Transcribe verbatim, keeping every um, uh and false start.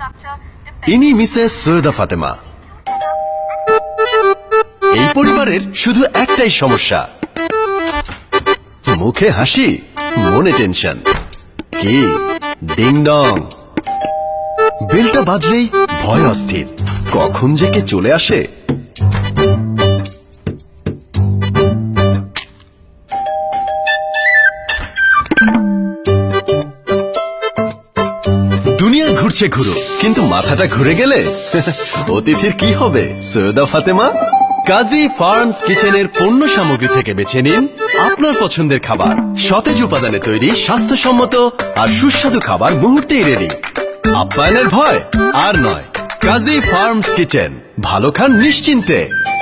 ইনি মিসেস সৈয়দা ফাতেমা। এই পরিবারের শুধু একটাই সমস্যা, মুখে হাসি মনে টেনশন। কি ডিং ডং, বেলটা বাজলেই ভয় অস্থির, কখন যে কে চলে আসে। দুনিয়া ঘুরছে ঘুরো, কিন্তু মাথাটা ঘুরে গেলে অতিথির কি হবে? সৈয়দা ফাতেমা কাজী ফার্মস কিচেনের পণ্য সামগ্রী থেকে বেছে নিন আপনার পছন্দের খাবার। সতেজ উপাদানে তৈরি স্বাস্থ্যসম্মত আর সুস্বাদু খাবার মুহূর্তেই রেডি। আপ্যায়নের ভয় আর নয়। কাজী ফার্মস কিচেন, ভালো খান নিশ্চিন্তে।